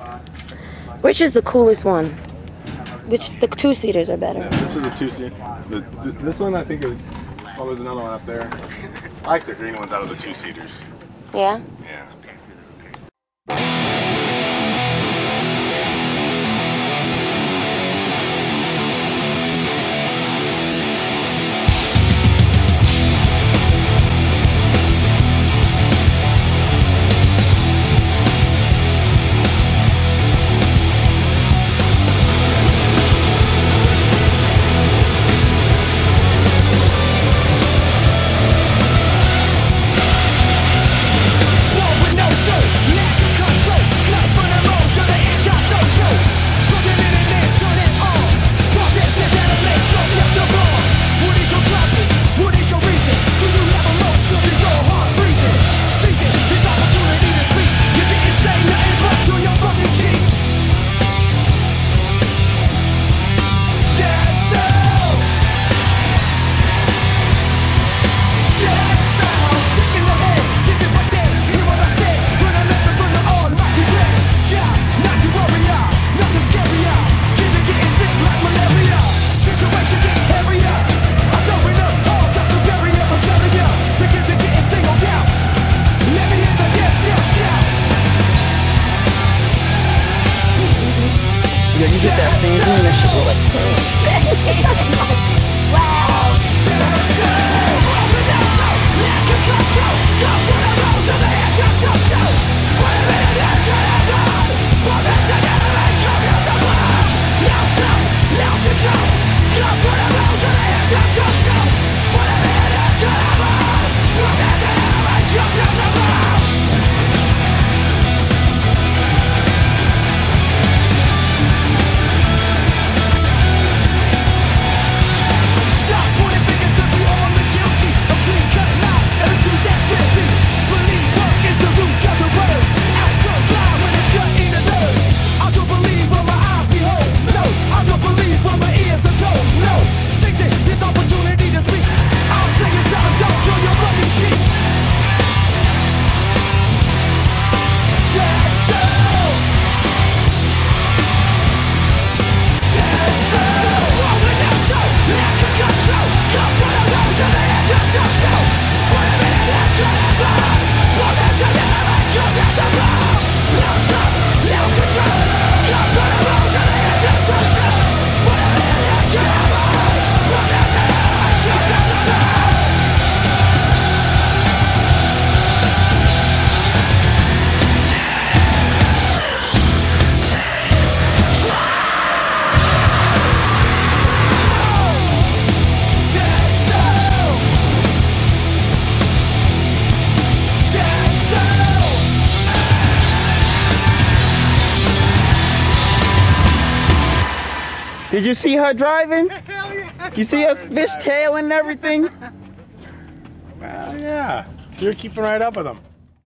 Which is the coolest one? Which the two-seaters are better? Yeah, this is a two-seater. This one I think is. Oh, there's another one up there. I like the green ones out of the two-seaters. Yeah? Yeah. Yeah, you get that same thing, that shit will like Did you see her driving? Did you see us fishtailing and everything? Well, yeah. You're keeping right up with them.